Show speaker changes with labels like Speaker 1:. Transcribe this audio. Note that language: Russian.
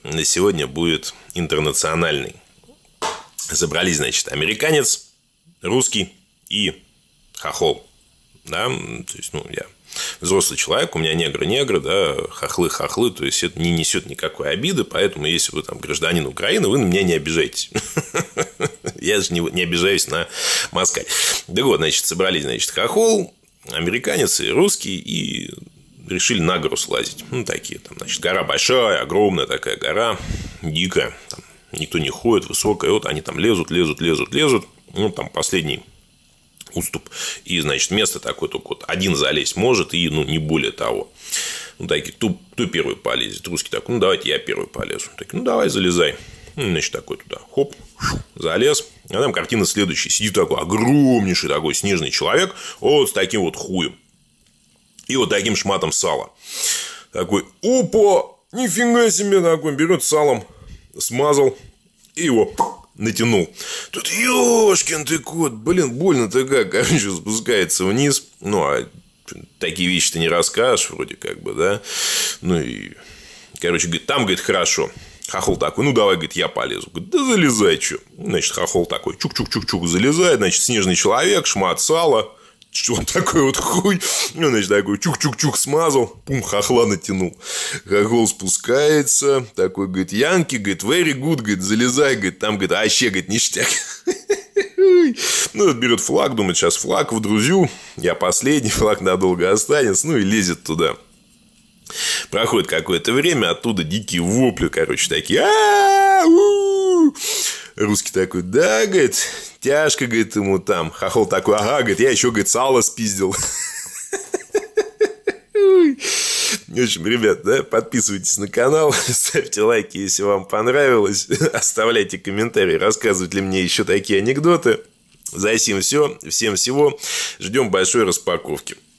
Speaker 1: на сегодня будет интернациональный. Собрались, значит, американец, русский и хохол. Да, то есть, я взрослый человек, у меня негры, да, хохлы, то есть, это не несет никакой обиды, поэтому, если вы там гражданин Украины, вы на меня не обижаетесь. Я же не обижаюсь на москаль. Да вот, значит, собрались, значит, хохол, американец и русский, и решили на гору слазить. Такие там, значит, гора большая, огромная такая гора, дикая, там никто не ходит, высокая, вот они там лезут, там последний уступ, и, значит, место такое, только вот один залезть может, и, не более того. Такие, кто первый полезет? Русский такой, давайте я первый полезу. Такие, давай, залезай. Значит, такой туда, хоп, залез. А там картина следующая. Сидит такой огромнейший такой снежный человек, вот с таким вот хуем. И вот таким шматом сала. Такой, опа, нифига себе, такой, берет салом, смазал и его натянул. Тут, ёшкин ты кот, больно-то как, короче, спускается вниз. А такие вещи ты не расскажешь, вроде как бы, да. И, короче, говорит, там, говорит, хорошо. Хохол такой, давай, говорит, я полезу. Говорит, да залезай, что. Значит, хохол такой, чук-чук-чук-чук, залезает, значит, снежный человек, шмат сала. Что такой вот хуй? Значит, такой чук-чук-чук смазал, пум, хохла натянул. Хохол спускается, такой, говорит, Янки, говорит, very good, говорит, залезай, говорит, там, говорит, вообще, говорит, ништяк. Берет флаг, думает, сейчас флаг вдрузю, я последний, флаг надолго останется, и лезет туда. Проходит какое-то время, оттуда дикие вопли, короче, такие. Русский такой, да, говорит, тяжко, говорит, ему там. Хохол такой, ага, говорит, я еще, говорит, сало спиздил. В общем, ребят, да, подписывайтесь на канал, ставьте лайки, если вам понравилось, оставляйте комментарии, рассказывать ли мне еще такие анекдоты. За сим все, всем всего, ждем большой распаковки.